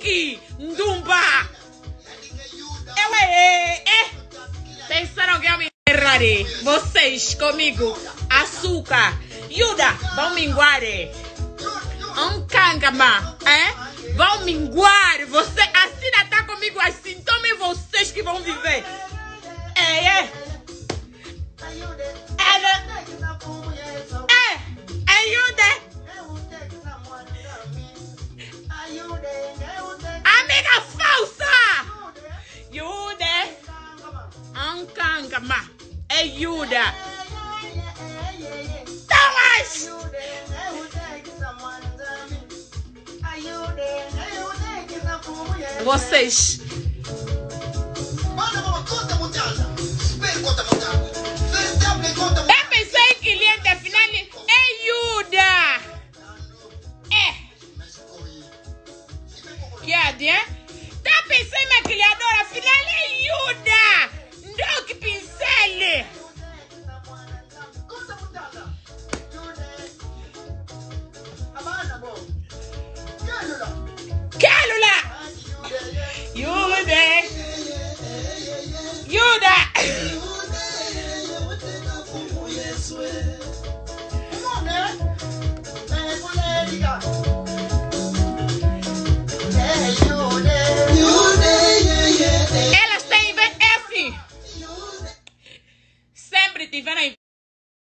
aqui, Ndumba. Pensaram que eu me errarei. Vocês comigo, açúcar. Yuda, vão minguar. Cangama, vão minguar. Você assim tá comigo, assim. Tome vocês que vão viver. Amiga falsa! Yuda! Ancangama! Yuda! Thomas! Vocês! Eu pensei que cliente afinal é Yuda! Tá pensando na criadora, afinal é Yuda! Não que pincel!